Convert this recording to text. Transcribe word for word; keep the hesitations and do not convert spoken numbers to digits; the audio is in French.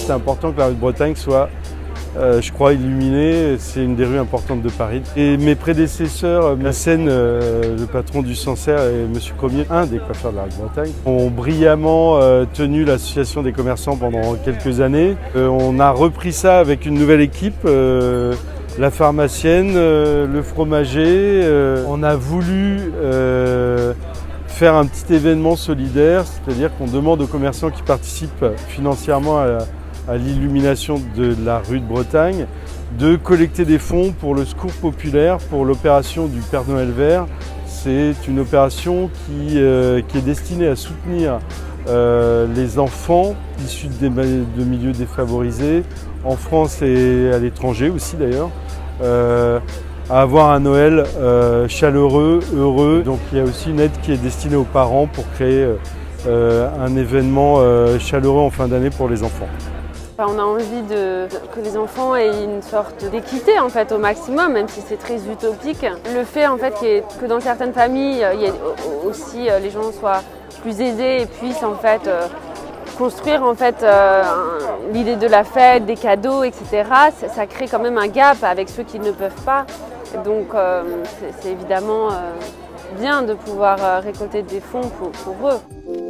c'était important que la rue de Bretagne soit, euh, je crois, illuminée. C'est une des rues importantes de Paris. Et mes prédécesseurs, Massène, euh, le patron du Sancerre, et M. Cromier, un des coiffeurs de la rue de Bretagne, ont brillamment euh, tenu l'association des commerçants pendant quelques années. Euh, on a repris ça avec une nouvelle équipe. Euh, La pharmacienne, euh, le fromager, euh, on a voulu euh, faire un petit événement solidaire, c'est-à-dire qu'on demande aux commerçants qui participent financièrement à, à l'illumination de la rue de Bretagne de collecter des fonds pour le secours populaire, pour l'opération du Père Noël vert. C'est une opération qui, euh, qui est destinée à soutenir euh, les enfants issus de, de milieux défavorisés, en France et à l'étranger aussi d'ailleurs. Euh, à avoir un Noël euh, chaleureux, heureux. Donc il y a aussi une aide qui est destinée aux parents pour créer euh, un événement euh, chaleureux en fin d'année pour les enfants. Enfin, on a envie de, que les enfants aient une sorte d'équité en fait, au maximum, même si c'est très utopique. Le fait en fait, que dans certaines familles, il y ait aussi les gens soient plus aisés et puissent en fait, construire en fait euh, l'idée de la fête, des cadeaux, et cetera. Ça, ça crée quand même un gap avec ceux qui ne peuvent pas. Donc euh, c'est évidemment euh, bien de pouvoir euh, récolter des fonds pour, pour eux.